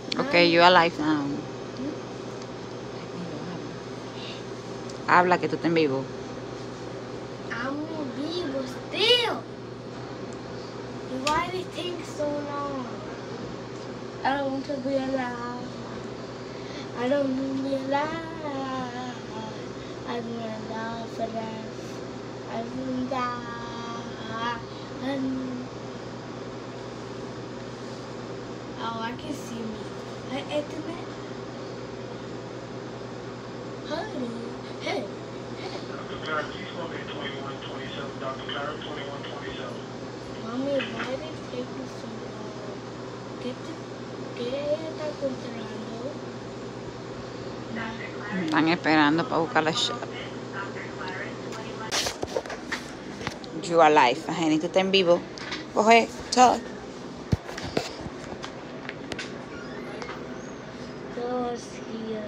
Okay, you are live now. Habla que tú estás en vivo. I'm in vivo still. Why did it take so long? I don't want to be alive. I don't want to be alive. I don't want to die for that. I don't want to die. Oh, I can see me. Hey, Internet. Honey. Hey. Dr. Clara, please call me at 2127. Dr. Clara, 2127. Mommy, why did it take me so long? ¿Qué está encontrando? Están esperando para buscar la shot. You are live. Jenny, tú estás en vivo. Coge, talk. Doors here.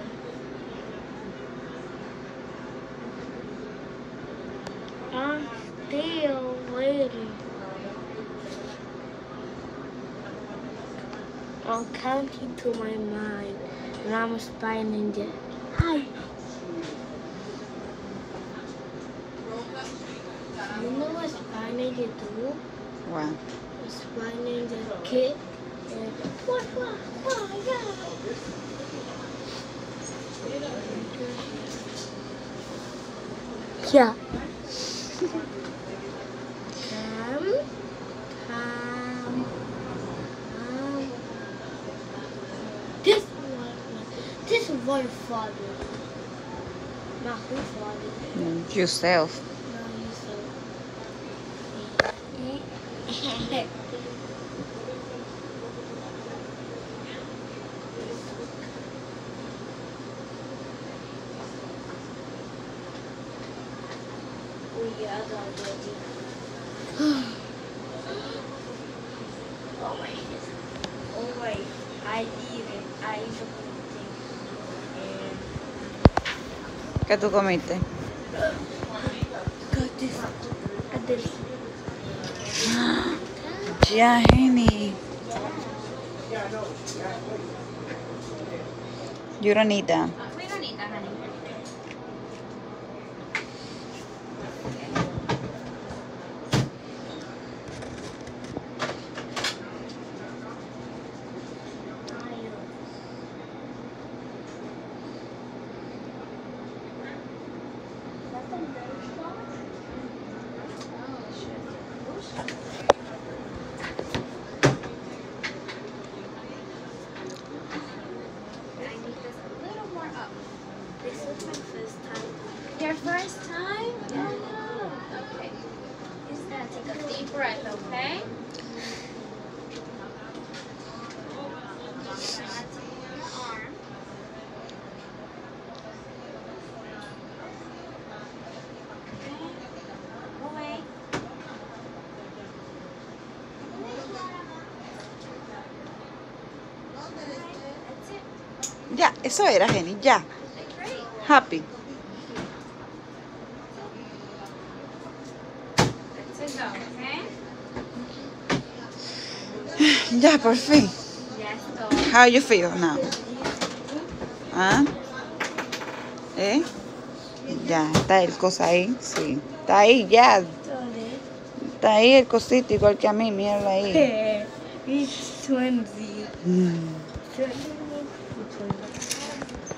I'm still waiting. I'm counting to my mind, and I'm spying it. Hi. You know what spying it do? What? Spying the kid. And what? Yeah. This is my father. Not who father. Yourself. No, yourself. Yeah, I got it. Oh wait, I eat it. I eat something. ¿Qué tú comiste? Got this. Got this. Ya, Jenny. You don't need that. We don't need that, honey. This is my first time. Your first time? Oh, okay. Just gonna take a deep breath, okay? Arm. Away. That's it. Ya, eso era, Jenny, ya. Great. Happy. That's it, go, okay? Ya, por fin. Yes, go. How you feel now? ¿Ah? ¿Eh? Ya, está el cosa ahí, sí. Está ahí, ya. Está ahí el cosito, igual que a mí, míralo ahí. He's twinsie.